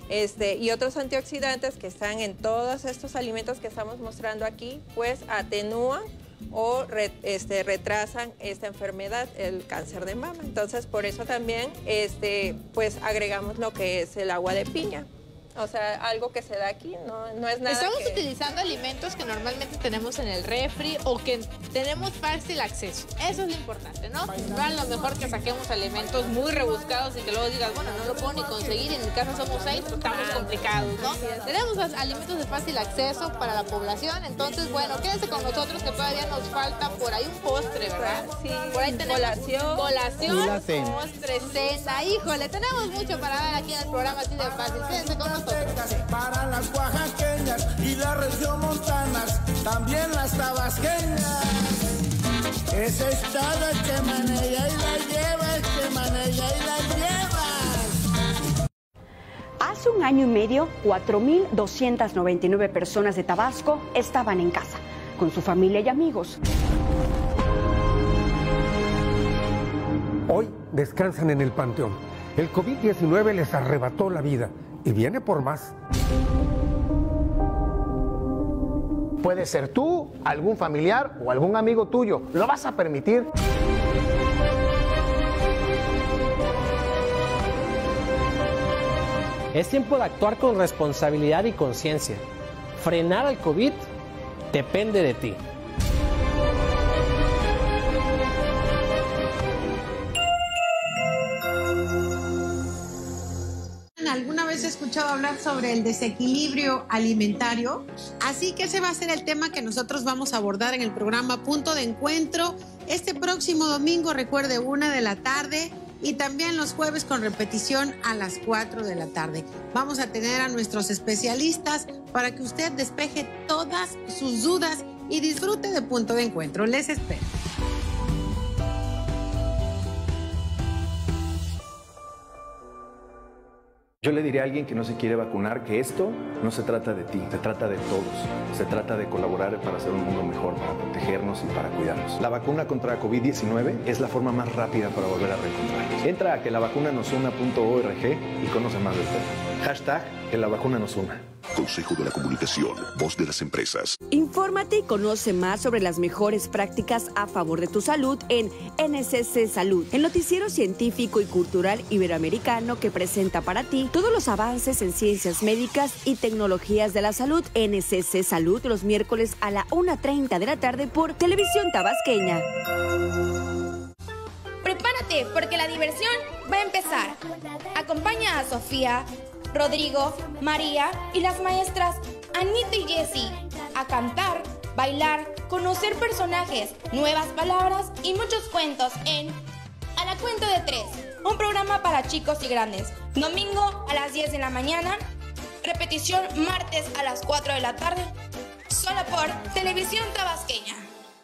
y otros antioxidantes que están en todos estos alimentos que estamos mostrando aquí, pues atenúan o retrasan esta enfermedad, el cáncer de mama. Entonces, por eso también, pues agregamos lo que es el agua de piña. O sea, algo que se da aquí, no es nada. Estamos utilizando alimentos que normalmente tenemos en el refri o que tenemos fácil acceso. Eso es lo importante, ¿no? No a lo mejor que saquemos alimentos muy rebuscados y que luego digas, bueno, no lo puedo ni conseguir y en mi casa somos 6, pues estamos complicados, ¿no? Tenemos alimentos de fácil acceso para la población, entonces, bueno, quédense con nosotros que todavía nos falta por ahí un postre, ¿verdad? Sí. Por ahí tenemos colación, postre, cena. Híjole, tenemos mucho para dar aquí en el programa Así de Fácil. Quédense con nosotros. Para las oaxaqueñas y las regiomontanas, también las tabasqueñas. Esa estada que maneja y la lleva, que maneja y la lleva. Hace un año y medio, 4.299 personas de Tabasco estaban en casa, con su familia y amigos. Hoy descansan en el panteón. El COVID-19 les arrebató la vida y viene por más. Puede ser tú, algún familiar o algún amigo tuyo. ¿Lo vas a permitir? Es tiempo de actuar con responsabilidad y conciencia. Frenar al COVID depende de ti. ¿Alguna vez he escuchado hablar sobre el desequilibrio alimentario? Así que ese va a ser el tema que nosotros vamos a abordar en el programa Punto de Encuentro este próximo domingo, recuerde, 1 de la tarde, y también los jueves con repetición a las 4 de la tarde. Vamos a tener a nuestros especialistas para que usted despeje todas sus dudas y disfrute de Punto de Encuentro. Les espero. Yo le diría a alguien que no se quiere vacunar que esto no se trata de ti, se trata de todos. Se trata de colaborar para hacer un mundo mejor, para protegernos y para cuidarnos. La vacuna contra COVID-19 es la forma más rápida para volver a reencontrarnos. Entra a quelavacunannosuna.org y conoce más del tema. Hashtag que la vacuna nos una. Consejo de la Comunicación, voz de las empresas. Infórmate y conoce más sobre las mejores prácticas a favor de tu salud en NSC Salud, el noticiero científico y cultural iberoamericano que presenta para ti todos los avances en ciencias médicas y tecnologías de la salud. NSC Salud, los miércoles a la 1:30 de la tarde por Televisión Tabasqueña. Prepárate porque la diversión va a empezar. Acompaña a Sofía, Rodrigo, María y las maestras Anita y Jessie a cantar, bailar, conocer personajes, nuevas palabras y muchos cuentos en A la Cuenta de 3, un programa para chicos y grandes. Domingo a las 10 de la mañana, repetición martes a las 4 de la tarde, solo por Televisión Tabasqueña.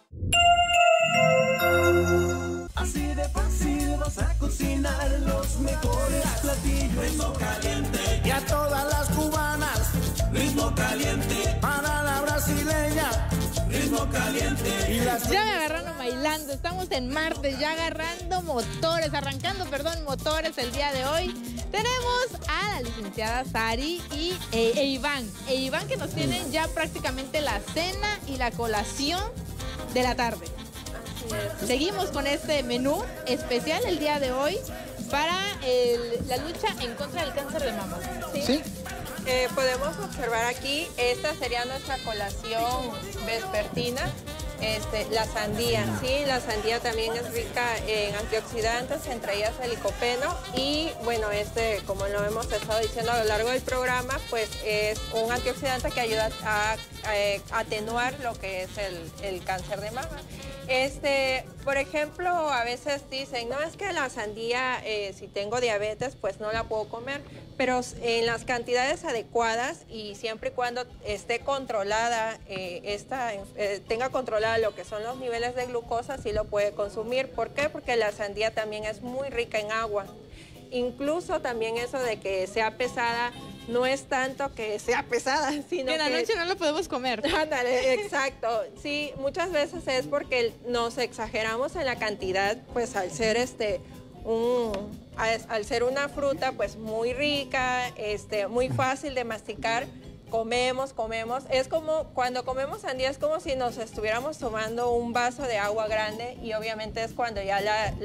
Así de fácil vas a cocinar los mejores platillos. Ritmo caliente. Y a todas las cubanas, Ritmo caliente. para la brasileña, Ritmo caliente. y las... Ya me agarraron bailando, estamos en martes, ya arrancando motores el día de hoy. Tenemos a la licenciada Sari e Iván. Que nos tienen ya prácticamente la cena y la colación de la tarde. Seguimos con este menú especial el día de hoy para la lucha en contra del cáncer de mama. Sí. Podemos observar aquí, esta sería nuestra colación vespertina. La sandía, sí, la sandía también es rica en antioxidantes, entre ellas el licopeno, y bueno, como lo hemos estado diciendo a lo largo del programa, pues es un antioxidante que ayuda a atenuar lo que es el cáncer de mama. Por ejemplo, a veces dicen, no, es que la sandía, si tengo diabetes, pues no la puedo comer, pero en las cantidades adecuadas y siempre y cuando esté controlada, tenga controlada lo que son los niveles de glucosa, sí lo puede consumir. ¿Por qué? Porque la sandía también es muy rica en agua. Incluso también eso de que sea pesada, no es tanto que sea pesada, sino que en la noche no lo podemos comer. Ándale, exacto. Sí, muchas veces es porque nos exageramos en la cantidad, pues al ser al ser una fruta pues muy rica, muy fácil de masticar, comemos. Es como cuando comemos sandía, es como si nos estuviéramos tomando un vaso de agua grande, y obviamente es cuando ya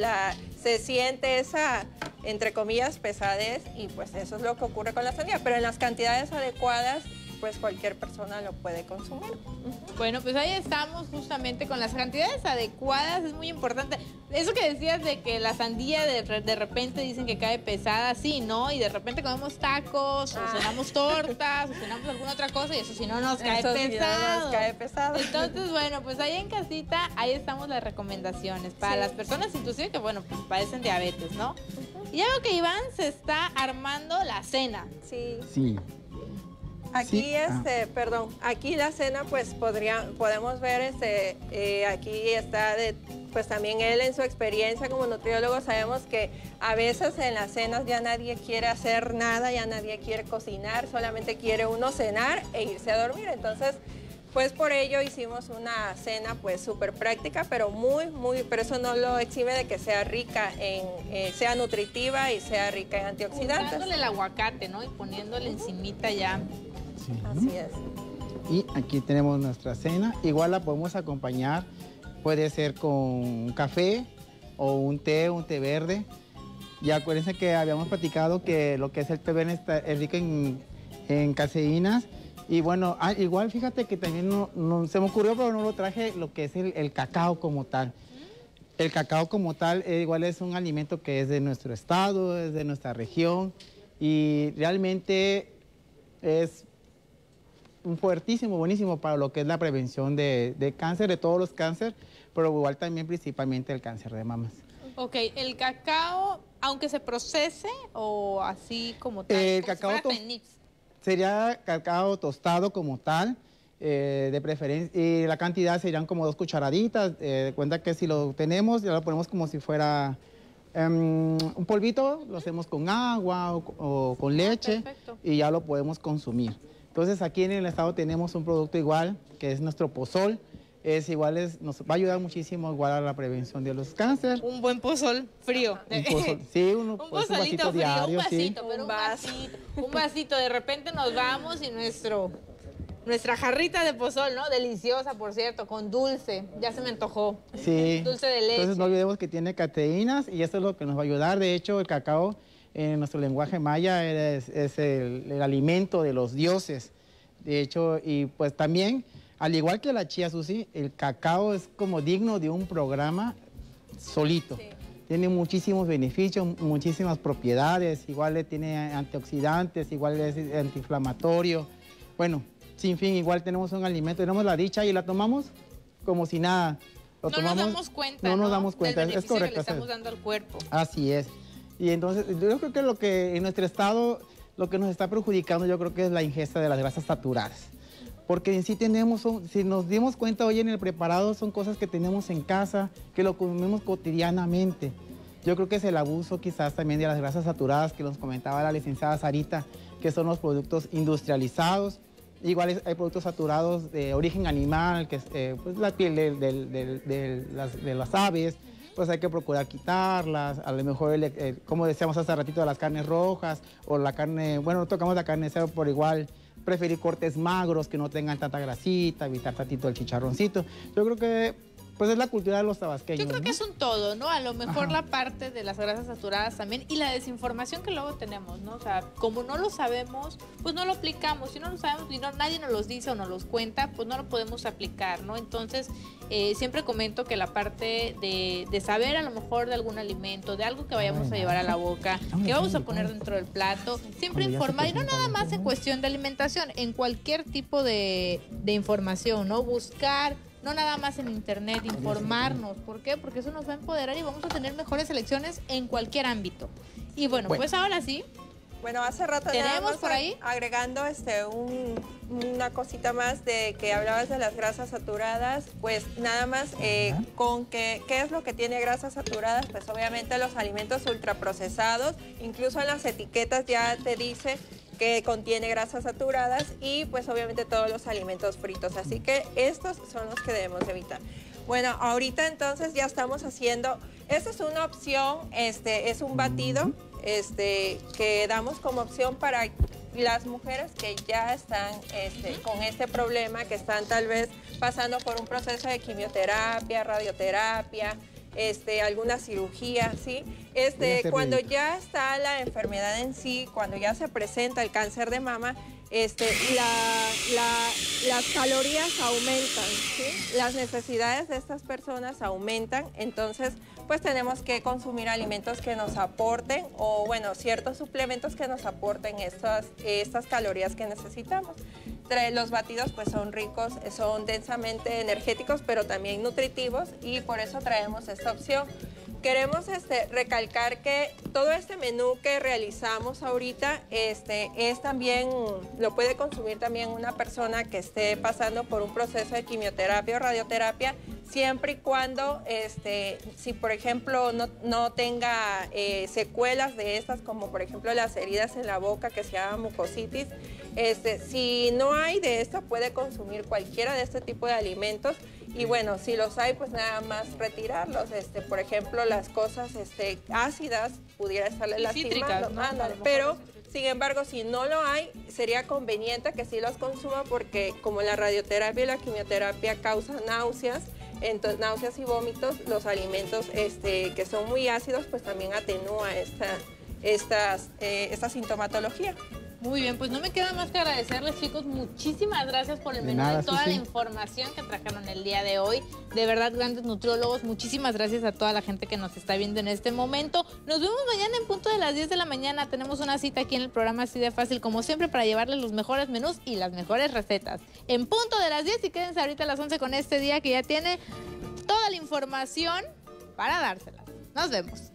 se siente esa, entre comillas, pesadez, y pues eso es lo que ocurre con la sandía, pero en las cantidades adecuadas, pues cualquier persona lo puede consumir. Bueno, pues ahí estamos justamente con las cantidades adecuadas, es muy importante. Eso que decías de que la sandía de repente dicen que cae pesada, sí, ¿no? Y de repente comemos tacos, o cenamos tortas, o cenamos alguna otra cosa, y eso si no nos cae pesado. Entonces, bueno, pues ahí en casita, ahí estamos las recomendaciones para las personas inclusive que, bueno, pues padecen diabetes, ¿no? Y ya veo que Iván se está armando la cena. Sí. Aquí, aquí la cena, pues podemos ver, aquí está, pues también él en su experiencia como nutriólogo, sabemos que a veces en las cenas ya nadie quiere hacer nada, ya nadie quiere cocinar, solamente quiere uno cenar e irse a dormir. Entonces, pues por ello hicimos una cena pues súper práctica, pero pero eso no lo exime de que sea rica sea nutritiva y sea rica en antioxidantes. Dándole el aguacate, ¿no? Y poniéndole encimita ya. Sí. Así es. Y aquí tenemos nuestra cena. Igual la podemos acompañar, puede ser con un café o un té verde. Y acuérdense que habíamos platicado que lo que es el té verde es rico en caseínas. Y bueno, igual fíjate que también no se me ocurrió, pero no lo traje, lo que es el cacao como tal. El cacao como tal igual es un alimento que es de nuestro estado, es de nuestra región, y realmente es un fuertísimo, buenísimo para lo que es la prevención de cáncer, de todos los cánceres, pero igual también principalmente el cáncer de mamas. Ok, el cacao, aunque se procese o así como tal, el cacao sería cacao tostado como tal, de preferencia, y la cantidad serían como 2 cucharaditas, de cuenta que si lo tenemos ya lo ponemos como si fuera Un polvito lo hacemos con agua o con leche y ya lo podemos consumir. Entonces aquí en el estado tenemos un producto igual, que es nuestro pozol. Nos va a ayudar muchísimo igual a la prevención de los cánceres. Un buen pozol frío. Sí, un pozolito frío, diario, un vasito, sí. pero un vasito. De repente nos vamos y nuestra jarrita de pozol, ¿no? Deliciosa, por cierto, con dulce. Ya se me antojó. Sí. Dulce de leche. Entonces no olvidemos que tiene cateínas y eso es lo que nos va a ayudar. De hecho, el cacao en nuestro lenguaje maya es el alimento de los dioses. De hecho, y pues también, al igual que la chía, Susi, el cacao es como digno de un programa solito. Sí. Tiene muchísimos beneficios, muchísimas propiedades, igual tiene antioxidantes, igual es antiinflamatorio. Bueno, sin fin, igual tenemos un alimento, tenemos la dicha y la tomamos como si nada. No nos damos cuenta, no nos damos cuenta, del beneficio es correcto. Que le estamos dando al cuerpo. Así es. Y entonces, yo creo que lo que en nuestro estado, lo que nos está perjudicando, yo creo que es la ingesta de las grasas saturadas. Porque en sí si nos dimos cuenta hoy en el preparado, son cosas que tenemos en casa, que lo comemos cotidianamente. Yo creo que es el abuso quizás también de las grasas saturadas que nos comentaba la licenciada Sarita, que son los productos industrializados. Igual hay productos saturados de origen animal, que es pues la piel de las aves, pues hay que procurar quitarlas. A lo mejor, como decíamos hace ratito, de las carnes rojas o la carne, bueno, no tocamos la carne de cerdo por igual. Preferir cortes magros que no tengan tanta grasita, evitar tantito el chicharroncito. Yo creo que pues es la cultura de los tabasqueños. Yo creo que es un todo, ¿no? A lo mejor la parte de las grasas saturadas también y la desinformación que luego tenemos, ¿no? O sea, como no lo sabemos, pues no lo aplicamos. Si no lo sabemos y nadie nos los dice o nos los cuenta, pues no lo podemos aplicar, ¿no? Entonces, siempre comento que la parte de saber a lo mejor de algún alimento, de algo que vayamos a llevar a la boca, que vamos a poner dentro del plato, siempre informar, y no nada más en cuestión de alimentación, en cualquier tipo de información, ¿no? Buscar, no nada más en internet, informarnos. ¿Por qué? Porque eso nos va a empoderar y vamos a tener mejores elecciones en cualquier ámbito. Y bueno, pues ahora sí. Bueno, hace rato tenemos por ahí agregando una cosita más de que hablabas de las grasas saturadas, pues nada más con qué es lo que tiene grasas saturadas, pues obviamente los alimentos ultraprocesados, incluso en las etiquetas ya te dice que contiene grasas saturadas y pues obviamente todos los alimentos fritos, así que estos son los que debemos evitar. Bueno, ahorita entonces ya estamos haciendo, esta es una opción, es un batido que damos como opción para las mujeres que ya están con este problema, que están tal vez pasando por un proceso de quimioterapia, radioterapia, alguna cirugía, ¿sí? Cuando ya está la enfermedad en sí, cuando ya se presenta el cáncer de mama, las calorías aumentan, ¿sí? Las necesidades de estas personas aumentan, entonces pues tenemos que consumir alimentos que nos aporten o bueno, ciertos suplementos que nos aporten estas calorías que necesitamos. Los batidos pues son ricos, son densamente energéticos, pero también nutritivos y por eso traemos esta opción. Queremos recalcar que todo este menú que realizamos ahorita es también, lo puede consumir también una persona que esté pasando por un proceso de quimioterapia o radioterapia, siempre y cuando, si por ejemplo no tenga secuelas de estas, como por ejemplo las heridas en la boca que se llama mucositis, si no hay de esto, puede consumir cualquiera de este tipo de alimentos. Y bueno, si los hay, pues nada más retirarlos. Por ejemplo, las cosas ácidas pudiera estarle lastimando, ¿no? Pero sin embargo, si no lo hay, sería conveniente que sí los consuma porque como la radioterapia y la quimioterapia causan náuseas, entonces náuseas y vómitos, los alimentos que son muy ácidos, pues también atenúa esta sintomatología. Muy bien, pues no me queda más que agradecerles, chicos. Muchísimas gracias por el menú y toda la información que trajeron el día de hoy. De verdad, grandes nutriólogos. Muchísimas gracias a toda la gente que nos está viendo en este momento. Nos vemos mañana en punto de las 10 de la mañana. Tenemos una cita aquí en el programa Así de Fácil, como siempre, para llevarles los mejores menús y las mejores recetas. En punto de las 10 y quédense ahorita a las 11 con este día que ya tiene toda la información para dárselas. Nos vemos.